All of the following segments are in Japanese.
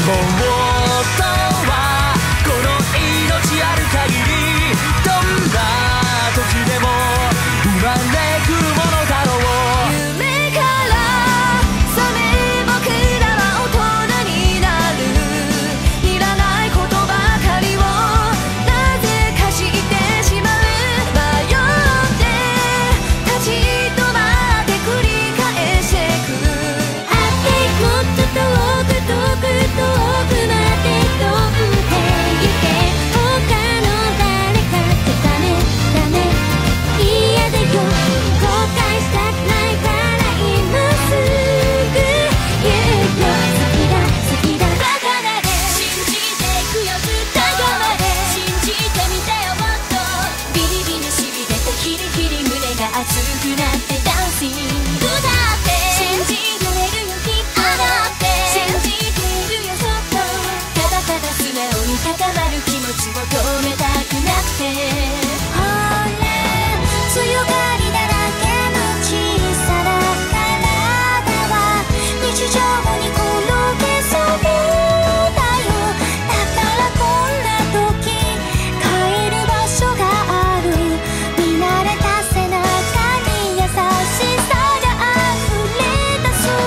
本当はこの命ある限りどんな時でも生まれ来るものだろう。夢から覚め僕らは大人になる。いらないことばかりをなぜか知ってしまう。迷って立ち止まって繰り返してく。会ってもっと遠く遠く遠くまで飛んでゆけ。他の誰かってダメダメ嫌だよ。後悔したくないから今すぐ言うよ。好きだバカなで信じていくよずっと。最後まで信じてみてよもっと。ビリビリしびれてヒリヒリ胸が熱くなってダンシングだって信じられるよきっと。だって信じているよそっと。ただただ素直に高まる気持ちを止めたくなくて。ほら強がりだらけの小さな体は日常に転げそうだよ。だからこんな時帰る場所がある。見慣れた背中に優しさが溢れ出す。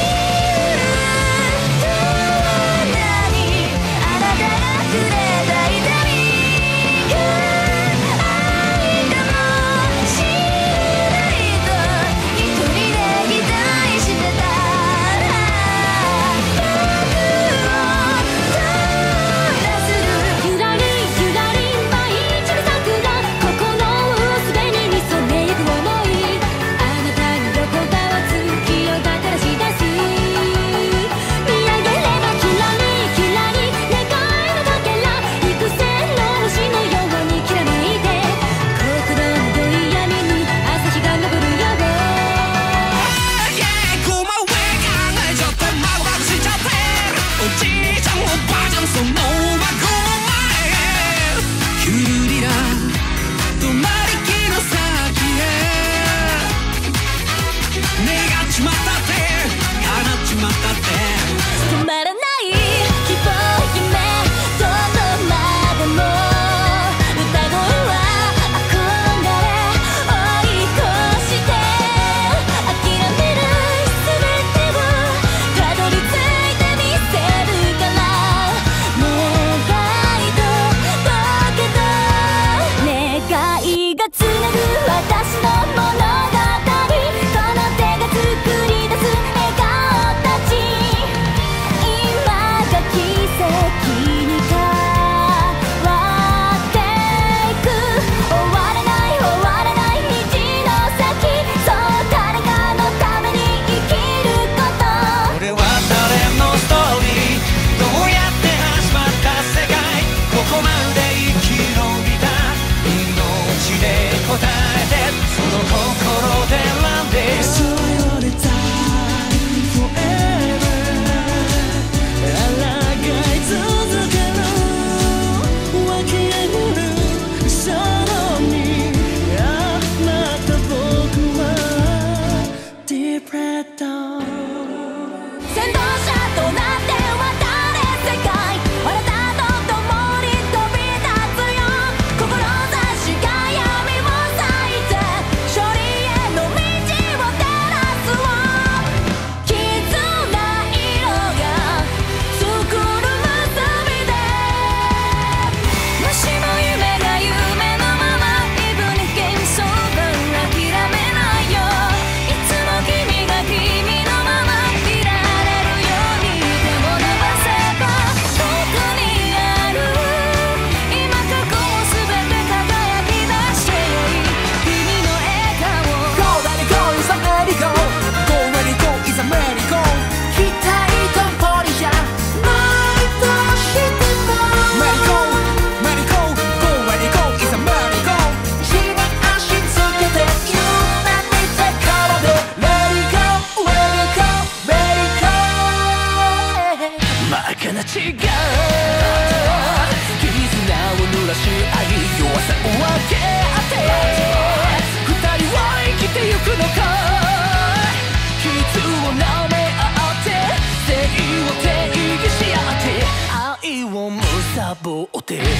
何あなたがくれた痛み愛かもしれないと一人で期待してたら僕をただする。ゆらりゆらり毎日の桜心をすでに染めゆく想い。あなたに横たわつ月をたたらし出す。見上げればキラリキラリ願いのかけら幾千の星のようにきらめいて心のどい闇に朝日が昇るよ。 ごま上考えちゃってまごまごしちゃってる。おじいちゃんおばあちゃんその孫前キュルリラ止まりきの先へ願っちまったって叶っちまったって止まらない希望夢どこまでも歌声は憧れ追い越して諦めない全てをたどり着いてみせるから。願いとだけど願いがつなぐ私の物語。この手が作り出す笑顔たち今が奇跡に変わっていく。終われない終われない道の先。そう誰かのために生きること。 これは誰のストーリーどうやって始まった世界。ここまで生き延びた命で答えてその心で選んでそれで Time forever 抗い続ける湧き上がるそのにあなた僕は Deep Red Dawn 先導者となって渡れ世界。あなたと共に飛び立つよ。志が闇を裂いて勝利への道を照らすわ。絆色が作る結びでもしも夢が夢のまま Even if game so bad 諦めないよ。いつも君が君のままいられるように手を伸ばせば僕にある今過去を全て輝き出してよい。君の笑顔 Go let it go is a merry go Go let it go is a merry go 期待とポリじゃないとしても Merry go merry go Go let it go is a merry go 地に足つけて夢見てからで Let it go let it go merry go 真っ赤な血が絆を濡らし合い弱さを分け合って二人は生きてゆくのか。傷を舐め合って正義を定義し合って望ってこれだ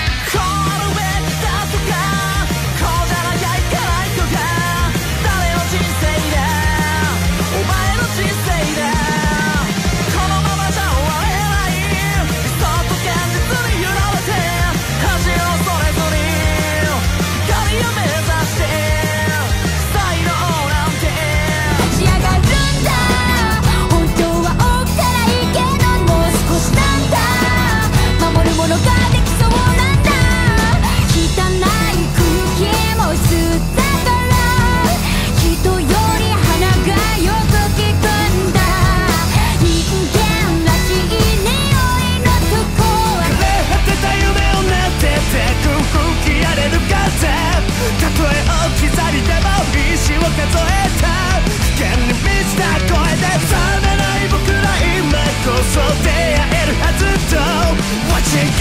とかこうじゃなきゃいけないとか誰の人生でお前の人生でこのままじゃ終われない理想と現実に揺られて恥をそれぞれ光を目指して才能なんて立ち上がるんだ本当は起きたらいいけどもう少しなんだ守るものができそうなんだ汚い空気も吸ったから人より鼻がよく利くんだ人間らしい匂いのとこ枯れ果てた夢をなってて吹き荒れる風たとえ置き去りでも石を数えた危険に満ちた声で覚めない僕ら今こそ出会えるはずと Watching